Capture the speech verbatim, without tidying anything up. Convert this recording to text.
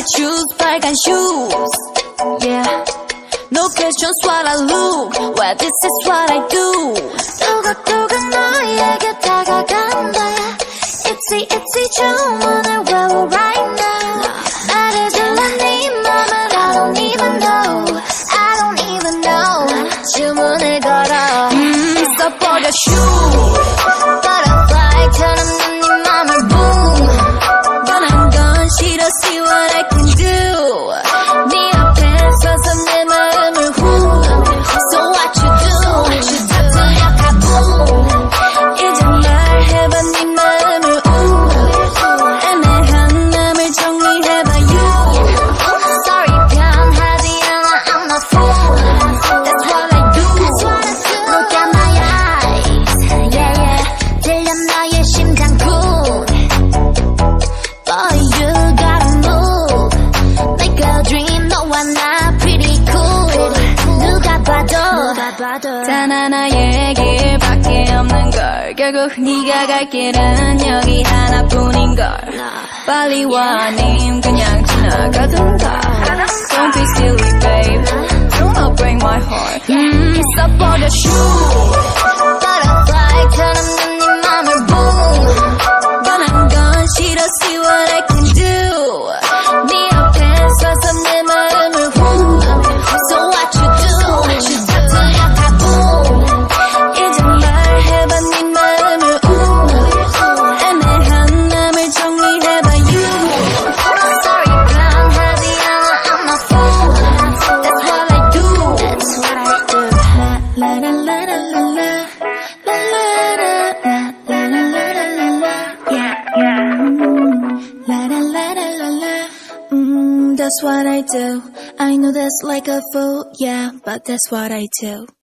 choose 빨간 shoes. Yeah, no questions what I look. Well, this is what I do. 두근두근 너에게 다가간다. Itsy itsy 주문을 외워 right now. 말해줄래 네 맘을 I don't even know. I don't even know. 주문을 걸어. 음, 써버려 shoes. Butterfly처럼 난 네 맘을 boom. 변한 건 싫어. See what I can do. 네 앞에 서서 내 마음을 후. So what you do? 다 들려가 boom. 이제 말해봐 네 마음을 우. 애매한 맘을 정리해봐 you. Sorry 변하지 않아 I'm not fool. That's what I do. Look at my eyes. Yeah yeah. 들려 너의 심장쿵. Boy you gotta move. Make a dream 너와 나 pretty cool. 누가 봐도 단 하나의 길밖에 없는 걸. 결국 네가 갈 길은 여기 하나뿐인걸. 빨리 와 아님 그냥 지나가든가. Don't be silly babe. Do not break my heart. 음, 써버려 shoes. Butterfly처럼 난 네 맘을 boom. 변한 건 싫어. See what I can do. 네 앞에 서서 내 마음을 후. So what you do? 다 들려가 boom. 이제 말해봐 네 마음을 우. 애매한 맘을 정리해봐 you. Sorry 변하지 않아 I'm not fool. That's what I do. That's what I do. La la la la la la. La la la la la la la la la. Yeah yeah. La la la la la la. Mm, that's what I do. I know that's like a fool, yeah, but that's what I do.